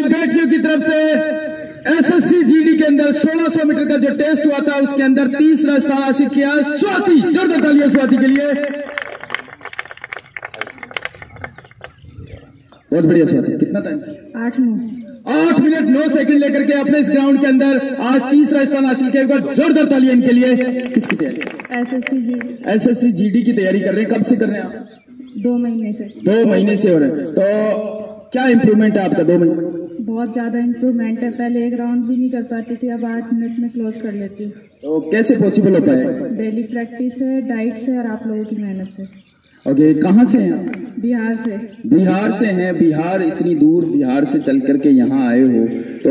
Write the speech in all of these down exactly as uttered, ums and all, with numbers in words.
बेटियों की तरफ से एसएससी जीडी के अंदर सोलह सौ मीटर का जो टेस्ट हुआ था उसके अंदर तीसरा स्थान हासिल किया स्वाति। जोरदार तालियां स्वाति के लिए। बहुत बढ़िया स्वाति। कितना टाइम? आठ नौ आठ मिनट नौ सेकंड लेकर के अपने इस ग्राउंड के अंदर आज तीसरा स्थान हासिल किया। एक बार जोरदार तालियां इनके लिए। किसकी तैयारी? एसएससी जी एसएससी जीडी की तैयारी कर रहे हैं। कब से कर रहे हैं आप? दो महीने से। दो महीने से हो रहे हैं। तो क्या इंप्रूवमेंट है आपका दो महीने? बहुत ज्यादा इम्प्रूवमेंट है। पहले एक राउंड भी नहीं कर पाती थी, अब आठ मिनट में क्लोज कर लेती हूँ। तो कैसे पॉसिबल होता है? डेली प्रैक्टिस है, डाइट से और आप लोगों की मेहनत से। ओके, कहाँ से हैं आप? बिहार से। बिहार से हैं। बिहार, इतनी दूर बिहार से चल करके यहाँ आए हो,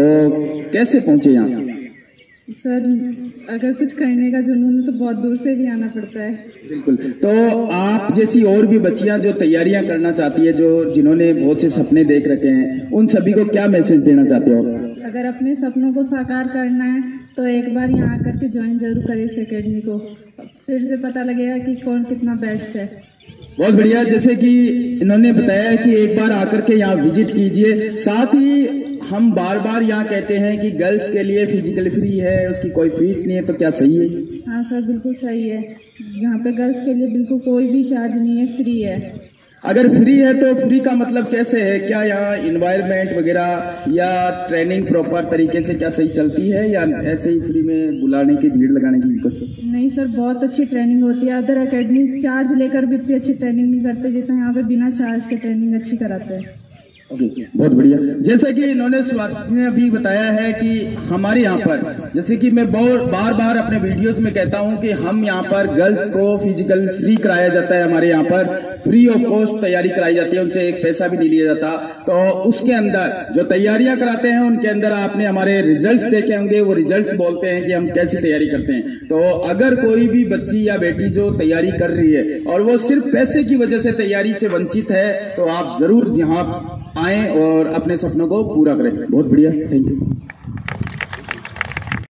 तो कैसे पहुंचे यहाँ? सर, अगर कुछ करने का जुनून है तो बहुत दूर से भी आना पड़ता है। बिल्कुल। तो आप जैसी और भी बच्चियां जो तैयारियां करना चाहती है, जो जिन्होंने बहुत से सपने देख रखे हैं, उन सभी को क्या मैसेज देना चाहते हो? अगर अपने सपनों को साकार करना है तो एक बार यहाँ आकर के ज्वाइन जरूर करें इस एकेडमी को, फिर से पता लगेगा कि कौन कितना बेस्ट है। बहुत बढ़िया। जैसे कि इन्होंने बताया कि एक बार आकर के यहाँ विजिट कीजिए। साथ ही हम बार बार यहाँ कहते हैं कि गर्ल्स के लिए फिजिकल फ्री है, उसकी कोई फीस नहीं है, तो क्या सही है? हाँ सर, बिल्कुल सही है। यहाँ पे गर्ल्स के लिए बिल्कुल कोई भी चार्ज नहीं है, फ्री है। अगर फ्री है तो फ्री का मतलब कैसे है? क्या यहाँ इन्वायरमेंट वगैरह या ट्रेनिंग प्रॉपर तरीके से क्या सही चलती है, या ऐसे ही फ्री में बुलाने की, भीड़ लगाने की कुछ? नहीं सर, बहुत अच्छी ट्रेनिंग होती है। अदर एकेडमी चार्ज लेकर भी इतनी अच्छी ट्रेनिंग नहीं करते जितना यहाँ पे बिना चार्ज के ट्रेनिंग अच्छी कराते हैं। ओके okay, बहुत बढ़िया। जैसे कि इन्होंने स्वाति ने अभी बताया है कि हमारे यहाँ पर, जैसे कि मैं बार बार अपने वीडियोस में कहता हूँ कि हम यहाँ पर गर्ल्स को फिजिकल फ्री कराया जाता है। हमारे यहाँ पर फ्री ऑफ कॉस्ट तैयारी कराई जाती है, उनसे एक पैसा भी नहीं लिया जाता। तो उसके अंदर जो तैयारियां कराते हैं उनके अंदर आपने हमारे रिजल्ट्स देखे होंगे। वो रिजल्ट्स बोलते हैं कि हम कैसी तैयारी करते हैं। तो अगर कोई भी बच्ची या बेटी जो तैयारी कर रही है और वो सिर्फ पैसे की वजह से तैयारी से वंचित है, तो आप जरूर यहाँ आए और अपने सपनों को पूरा करें। बहुत बढ़िया, थैंक यू।